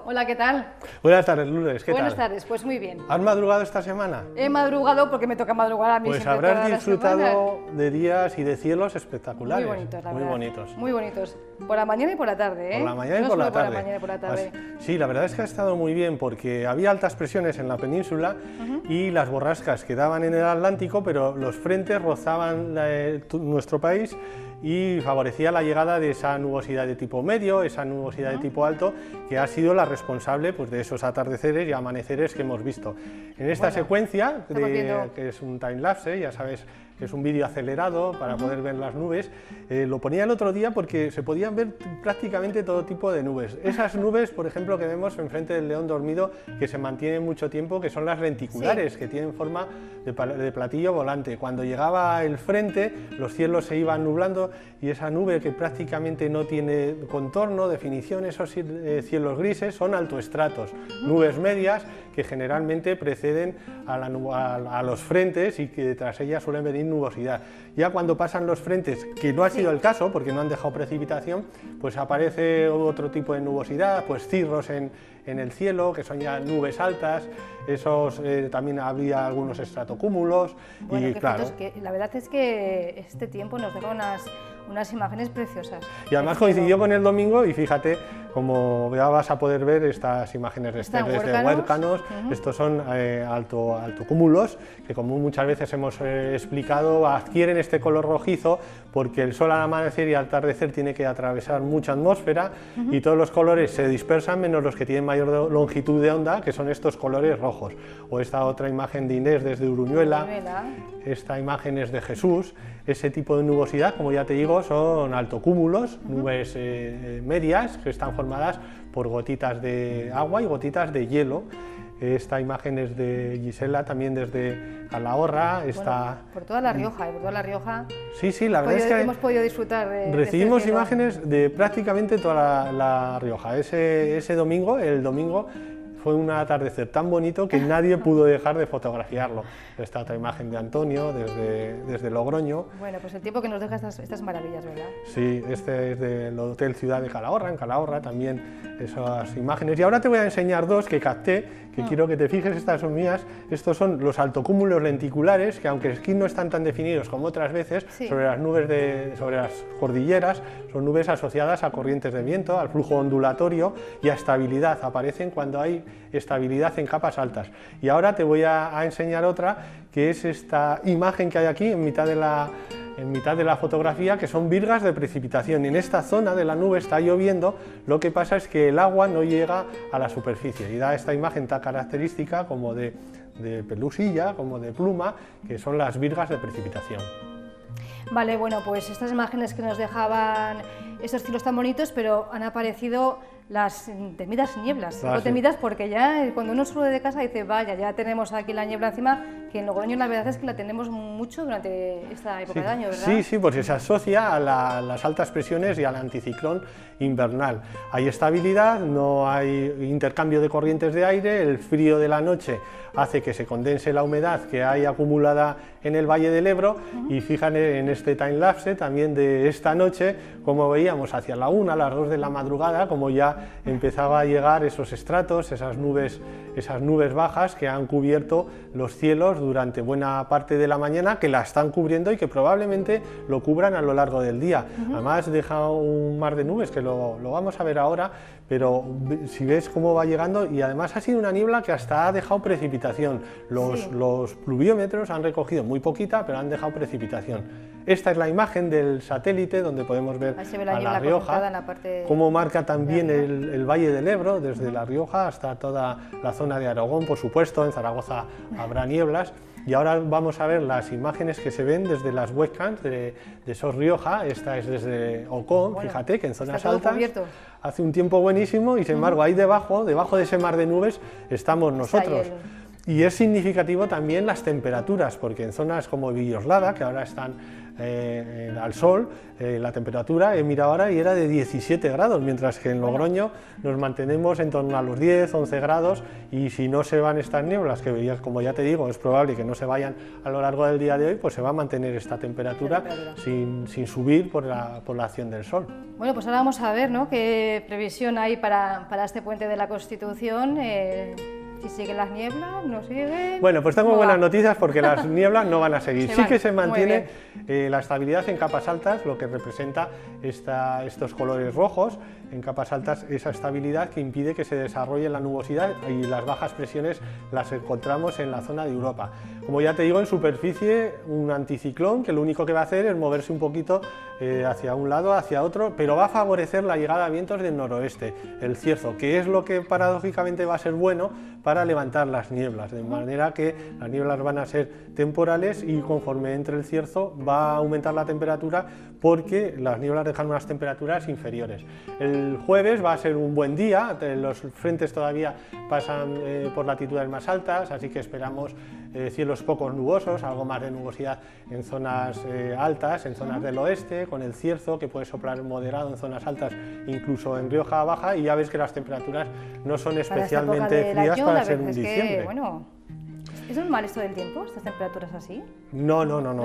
Hola, ¿qué tal? Buenas tardes, Lourdes, ¿qué tal? Buenas tardes, pues muy bien. ¿Has madrugado esta semana? He madrugado porque me toca madrugar a mí Pues siempre habrás todas las disfrutado semanas. de días y de cielos espectaculares. Muy bonitos, la muy verdad. bonitos. Muy bonitos. Por la mañana y por la tarde, ¿eh? Por la mañana y No por la solo tarde. Por la mañana y por la tarde. Sí, la verdad es que ha estado muy bien porque había altas presiones en la península y las borrascas quedaban en el Atlántico, pero los frentes rozaban nuestro país y favorecía la llegada de esa nubosidad de tipo medio, esa nubosidad de tipo alto, que ha sido la responsable pues, de esos atardeceres y amaneceres que hemos visto. En esta secuencia, que es un time-lapse, ya sabes, que es un vídeo acelerado para poder ver las nubes, lo ponía el otro día porque se podían ver prácticamente todo tipo de nubes. Esas nubes, por ejemplo, que vemos enfrente del león dormido, que se mantienen mucho tiempo, que son las lenticulares, que tienen forma de platillo volante. Cuando llegaba el frente, los cielos se iban nublando y esa nube que prácticamente no tiene contorno, definición, esos cielos grises, son altoestratos, nubes medias que generalmente preceden a los frentes y que tras ellas suelen venir nubosidad. Ya cuando pasan los frentes, que no ha sido el caso porque no han dejado precipitación, pues aparece otro tipo de nubosidad, pues cirros en el cielo, que son ya nubes altas, también había algunos estratocúmulos. Bueno, y claro, la verdad es que este tiempo nos deja unas imágenes preciosas. Y además coincidió con el domingo y fíjate, como ya vas a poder ver estas imágenes desde Huércanos, estos son altocúmulos, que como muchas veces hemos explicado, adquieren este color rojizo porque el sol al amanecer y al atardecer tiene que atravesar mucha atmósfera y todos los colores se dispersan menos los que tienen mayor longitud de onda, que son estos colores rojos. O esta otra imagen de Inés desde Uruñuela, esta imagen es de Jesús. Ese tipo de nubosidad, como ya te digo, son altocúmulos, nubes medias que están formadas por gotitas de agua y gotitas de hielo. Esta imagen es de Gisela, también desde Calahorra. Por toda La Rioja, por toda La Rioja. Sí, la verdad es que hemos podido disfrutar recibimos este imágenes de prácticamente toda la Rioja. Ese domingo, el domingo, fue un atardecer tan bonito que nadie pudo dejar de fotografiarlo. Esta otra imagen de Antonio, desde Logroño. Bueno, pues el tiempo que nos deja estas maravillas, ¿verdad? Sí, este es del Hotel Ciudad de Calahorra, en Calahorra también esas imágenes. Y ahora te voy a enseñar dos que capté, que quiero que te fijes, estas son mías. Estos son los altocúmulos lenticulares, que aunque aquí no están tan definidos como otras veces, sobre las nubes sobre las cordilleras, son nubes asociadas a corrientes de viento, al flujo ondulatorio y a estabilidad. Aparecen cuando hay estabilidad en capas altas. Y ahora te voy a enseñar otra, que es esta imagen que hay aquí en mitad de la fotografía, que son virgas de precipitación. En esta zona de la nube está lloviendo, lo que pasa es que el agua no llega a la superficie y da esta imagen tan característica como de pelusilla, como de pluma, que son las virgas de precipitación. Vale, bueno, pues estas imágenes que nos dejaban estos cielos tan bonitos, pero han aparecido las temidas nieblas. Digo temidas porque ya cuando uno sale de casa dice, vaya, ya tenemos aquí la niebla encima, que en Logroño la verdad es que la tenemos mucho durante esta época de año, ¿verdad? Sí, porque se asocia a las altas presiones y al anticiclón invernal. Hay estabilidad, no hay intercambio de corrientes de aire, el frío de la noche hace que se condense la humedad que hay acumulada en el Valle del Ebro y fíjate en este time-lapse también de esta noche, como veíamos hacia la 1, a las 2 de la madrugada, como ya empezaba a llegar esos estratos, esas nubes bajas que han cubierto los cielos durante buena parte de la mañana, que la están cubriendo y que probablemente lo cubran a lo largo del día. Además deja un mar de nubes, que lo vamos a ver ahora, pero si ves cómo va llegando, y además ha sido una niebla que hasta ha dejado precipitación. Los pluviómetros han recogido muy poquita, pero han dejado precipitación. Esta es la imagen del satélite donde podemos ver a La Rioja, cómo marca también el Valle del Ebro, desde La Rioja hasta toda la zona de Aragón, por supuesto, en Zaragoza habrá nieblas. Y ahora vamos a ver las imágenes que se ven desde las webcams de SOS Rioja. Esta es desde Ocón, fíjate que en zonas altas hace un tiempo buenísimo y sin embargo ahí debajo de ese mar de nubes estamos nosotros. Y es significativo también las temperaturas, porque en zonas como Villoslada, que ahora están al sol, la temperatura, he mirado ahora y era de 17 grados, mientras que en Logroño nos mantenemos en torno a los 10, 11 grados, y si no se van estas nieblas, que como ya te digo, es probable que no se vayan a lo largo del día de hoy, pues se va a mantener esta temperatura sin subir por la acción del sol. Bueno, pues ahora vamos a ver, ¿no?, qué previsión hay para este puente de la Constitución. Si siguen las nieblas, no siguen. Bueno, pues tengo buenas noticias porque las nieblas no van a seguir. Sí que se mantiene la estabilidad en capas altas, lo que representa estos colores rojos. En capas altas, esa estabilidad que impide que se desarrolle la nubosidad, y las bajas presiones las encontramos en la zona de Europa. Como ya te digo, en superficie, un anticiclón que lo único que va a hacer es moverse un poquito hacia un lado, hacia otro, pero va a favorecer la llegada a vientos del noroeste, el cierzo, que es lo que paradójicamente va a ser bueno para levantar las nieblas, de manera que las nieblas van a ser temporales, y conforme entre el cierzo va a aumentar la temperatura, porque las nieblas dejan unas temperaturas inferiores. El jueves va a ser un buen día, los frentes todavía pasan por latitudes más altas, así que esperamos cielos pocos nubosos, algo más de nubosidad en zonas altas, en zonas del oeste, con el cierzo que puede soplar moderado en zonas altas, incluso en Rioja Baja, y ya ves que las temperaturas no son especialmente frías para ser un diciembre. ¿Es normal esto del tiempo, estas temperaturas así? No,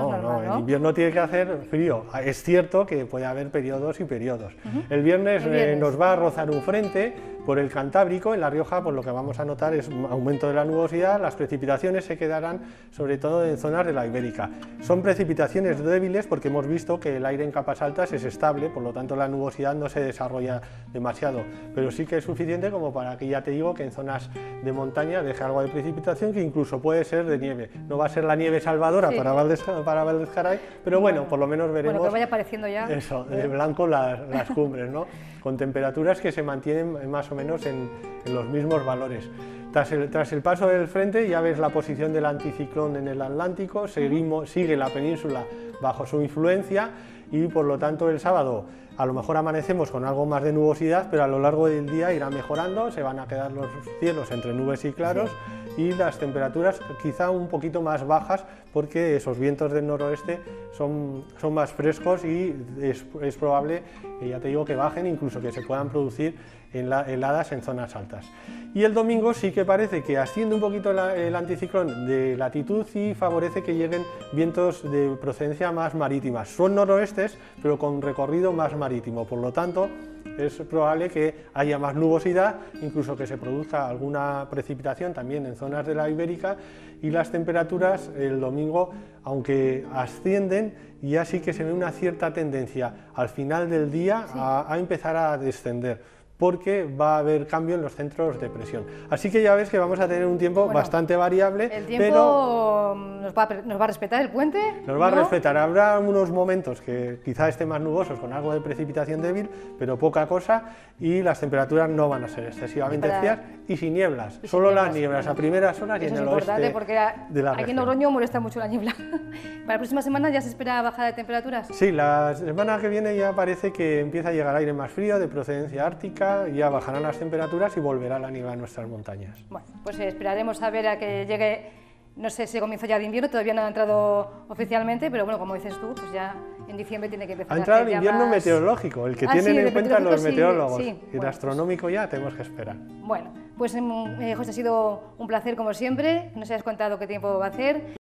en invierno tiene que hacer frío. Es cierto que puede haber periodos y periodos. El viernes nos va a rozar un frente por el Cantábrico. En La Rioja, pues lo que vamos a notar es un aumento de la nubosidad. Las precipitaciones se quedarán sobre todo en zonas de la Ibérica. Son precipitaciones débiles porque hemos visto que el aire en capas altas es estable, por lo tanto la nubosidad no se desarrolla demasiado, pero sí que es suficiente como para que, ya te digo, que en zonas de montaña deje algo de precipitación, que incluso puede ser de nieve. No va a ser la nieve salvadora para Valdezcaray, pero bueno, por lo menos veremos que vaya apareciendo ya eso, de blanco las cumbres, ¿no? Con temperaturas que se mantienen más o menos en los mismos valores. Tras el paso del frente ya ves la posición del anticiclón en el Atlántico, sigue la península bajo su influencia, y por lo tanto el sábado a lo mejor amanecemos con algo más de nubosidad, pero a lo largo del día irá mejorando, se van a quedar los cielos entre nubes y claros, y las temperaturas quizá un poquito más bajas, porque esos vientos del noroeste son más frescos, y es probable, ya te digo, que bajen, incluso que se puedan producir heladas en zonas altas. Y el domingo sí que parece que asciende un poquito el anticiclón de latitud y favorece que lleguen vientos de procedencia más marítima. Son noroestes, pero con recorrido más marítimo, por lo tanto es probable que haya más nubosidad, incluso que se produzca alguna precipitación también en zonas de la Ibérica, y las temperaturas el domingo, aunque ascienden, ya sí que se ve una cierta tendencia al final del día a empezar a descender, porque va a haber cambio en los centros de presión. Así que ya ves que vamos a tener un tiempo bastante variable. ¿El tiempo nos va a respetar el puente? Nos va a respetar. Habrá unos momentos que quizá estén más nubosos, con algo de precipitación débil, pero poca cosa, y las temperaturas no van a ser excesivamente frías y sin nieblas. Solo las nieblas a primeras horas y en el oeste porque de la aquí región. en Logroño molesta mucho la niebla. ¿Para la próxima semana ya se espera bajada de temperaturas? Sí, la semana que viene ya parece que empieza a llegar aire más frío, de procedencia ártica, ya bajarán las temperaturas y volverá la nieve a nuestras montañas. Bueno, pues esperaremos a ver a que llegue, no sé si comienzo ya de invierno, todavía no ha entrado oficialmente, pero bueno, como dices tú, pues ya en diciembre tiene que empezar. Ha entrado el invierno meteorológico, el que tienen en cuenta los meteorólogos, y el astronómico ya tenemos que esperar. Bueno, pues José, ha sido un placer como siempre, nos has contado qué tiempo va a hacer.